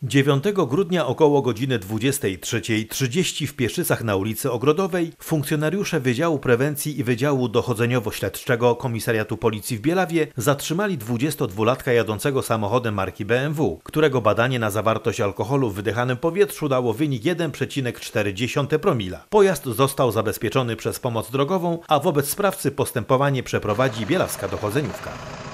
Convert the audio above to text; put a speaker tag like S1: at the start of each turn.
S1: 9 grudnia około godziny 23:30 w Pieszycach na ulicy Ogrodowej funkcjonariusze Wydziału Prewencji i Wydziału Dochodzeniowo-Śledczego Komisariatu Policji w Bielawie zatrzymali 22-latka jadącego samochodem marki BMW, którego badanie na zawartość alkoholu w wydychanym powietrzu dało wynik 1,4 promila. Pojazd został zabezpieczony przez pomoc drogową, a wobec sprawcy postępowanie przeprowadzi bielawska dochodzeniówka.